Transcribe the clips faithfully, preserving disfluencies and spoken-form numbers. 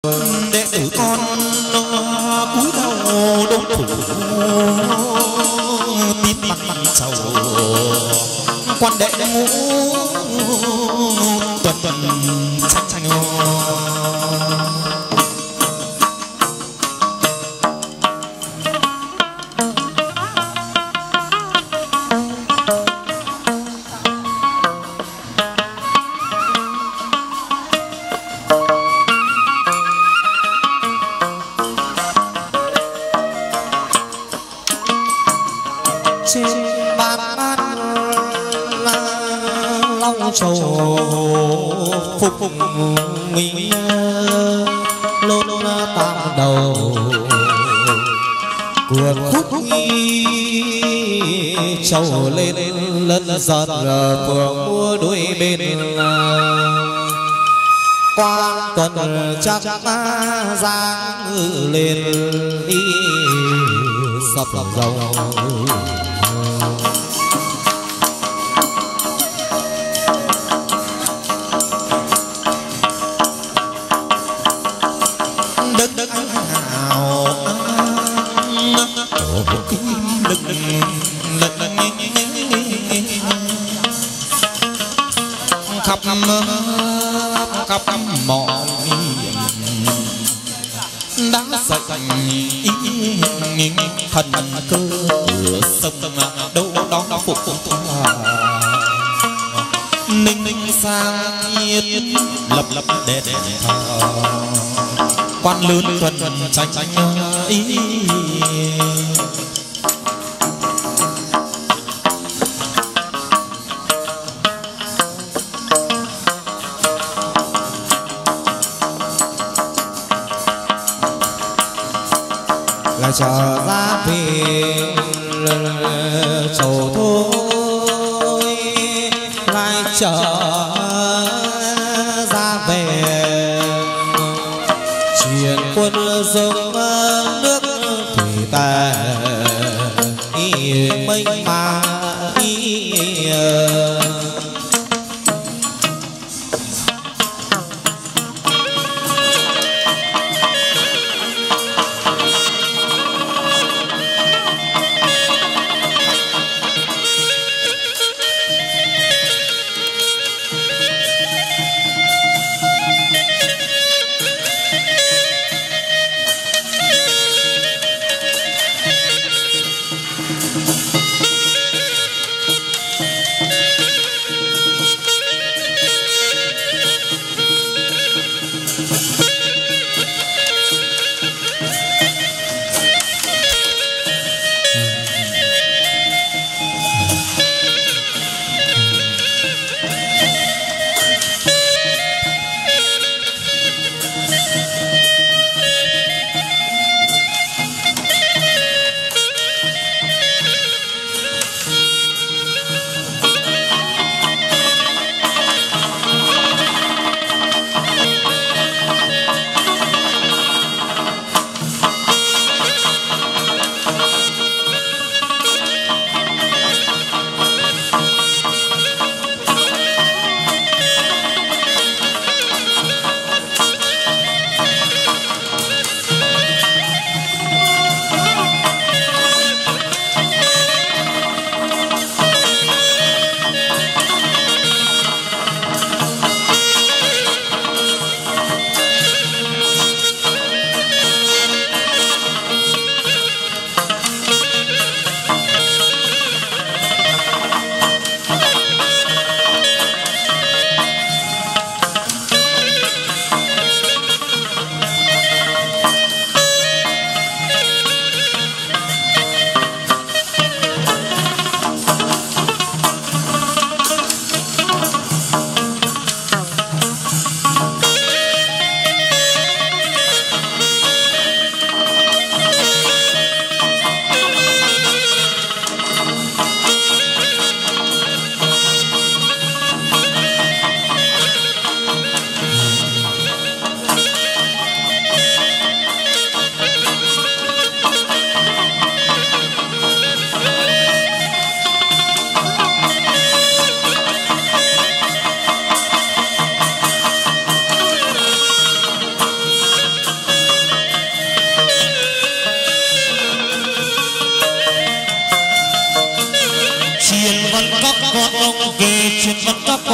đệ tử con cúi đầu đốn thủ tín mặt mặt sầu quan đệ ngũ tuần tuần xanh xanh châu phục mỹ lôn tam đầu cuồng khúc châu lên lân giật phượng mua đuôi bên quan tuần chắc giang ngự lên đi sập dầu khắp khắp mọi đã sạch thần cơ sông đâu đó phục ninh ninh sang yên lập lập đèn thờ quan lớn tuần tranh ý lại trở ra về sầu thôi lại trở ra về truyền quân dâng nước thủy tề ý mênh mà ý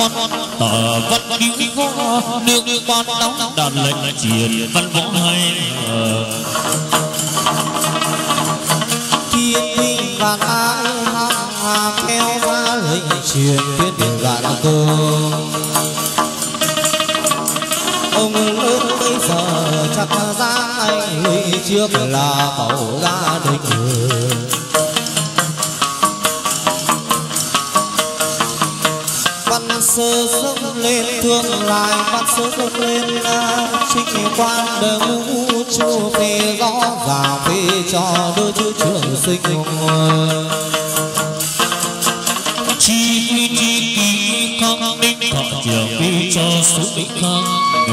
con tờ vật cứu khó nước con đóng đàn lệnh triển văn võ hay thiên minh vạn ái hàng theo ra lệnh truyền tuyết đường vạn cơ ông lớn bây giờ chắc ra anh lui trước là mẫu gia đình văn sơ dâng lên thương lại văn sơ dâng lên trinh quan đời ngũ chu phê rõ ràng phê cho đôi chữ trường sinh chi quy chi ký khắc đích thọ trường quy cho số đích khắc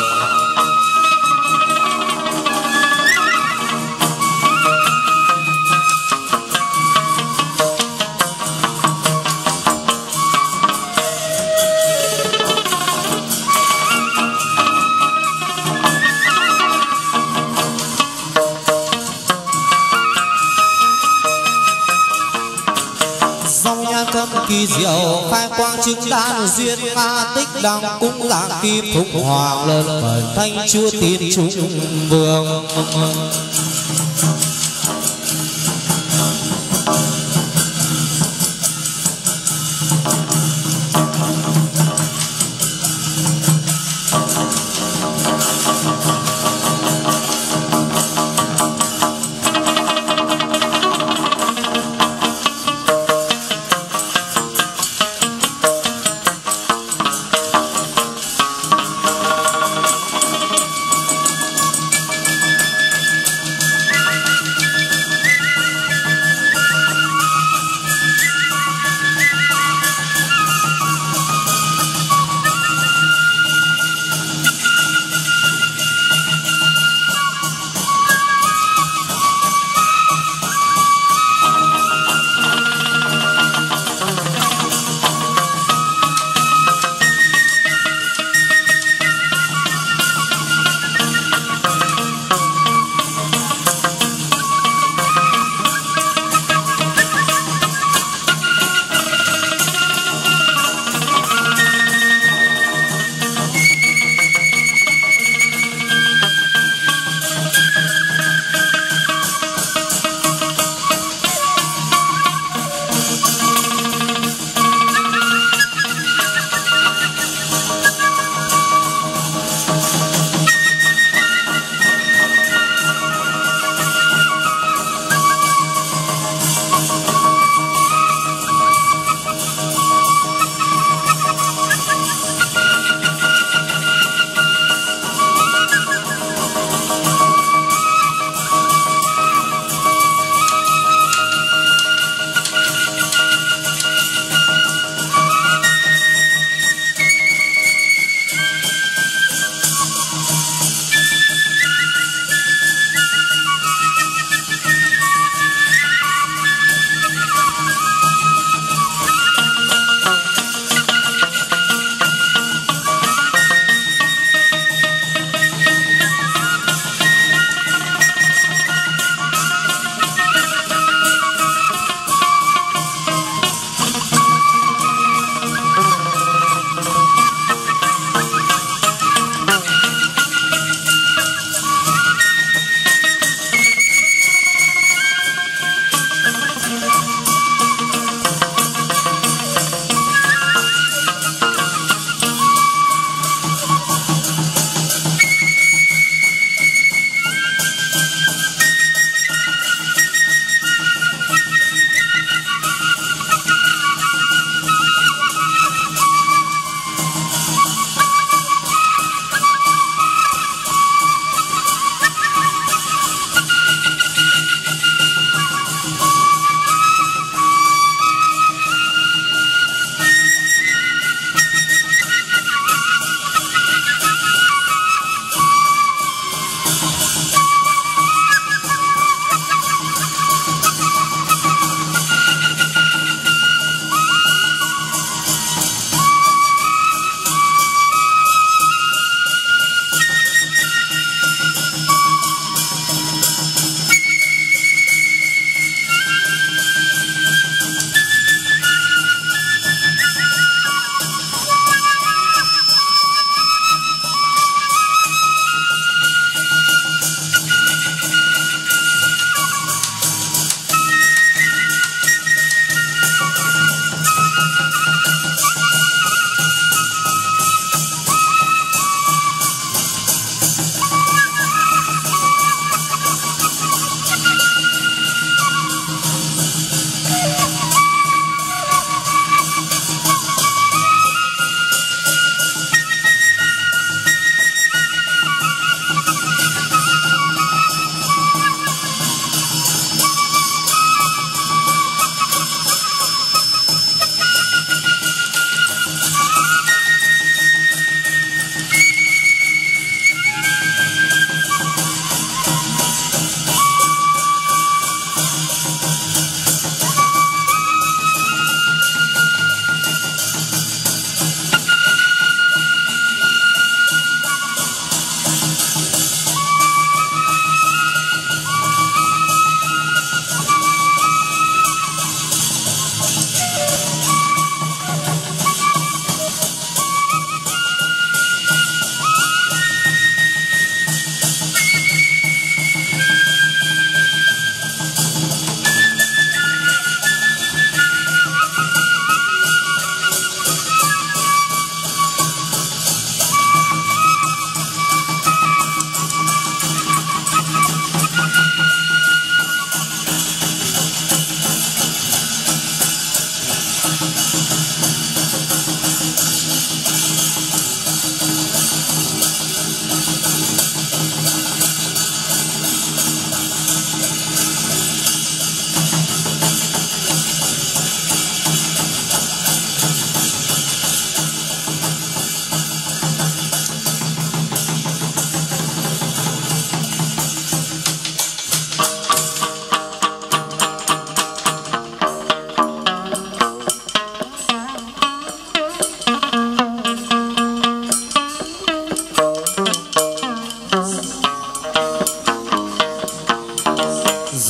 kỳ diệu khai quang chứng đan duyên ma tích đăng cung lạng kim phụng hoàng lớn phần thanh chúa tiên trung vương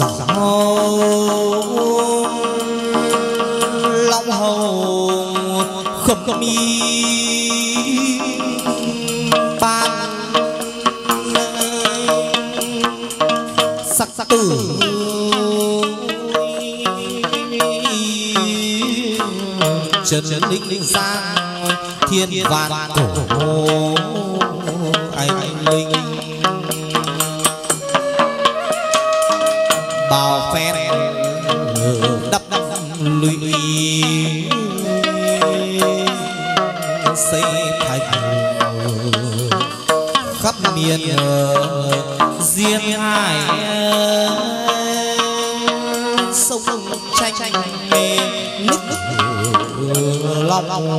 long hầu khâm mi ban sắc sắc tử trần linh linh sang thiên vạn cổ anh linh bao phen đắp đắp lụy xây thành khắp miền duyên hải sông tranh tranh nước long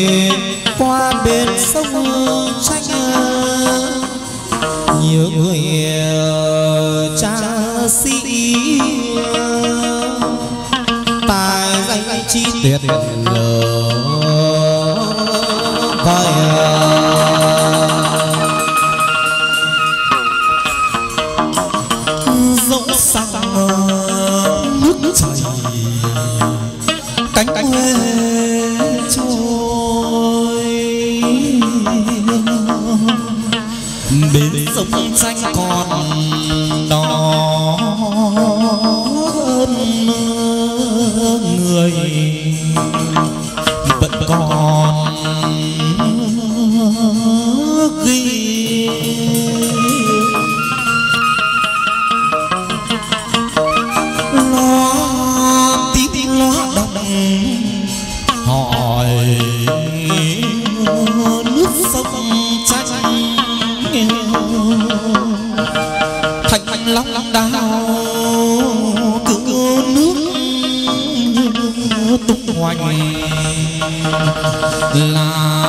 qua bên sông tranh nhiều người tuyệt lờ vai dẫu sang nước chảy cánh quê trôi bên sông xanh còn đó người vẫn còn ghi lo tí lo đồng hỏi nước sông tranh thành thành long long đào cứ nước tung hoành là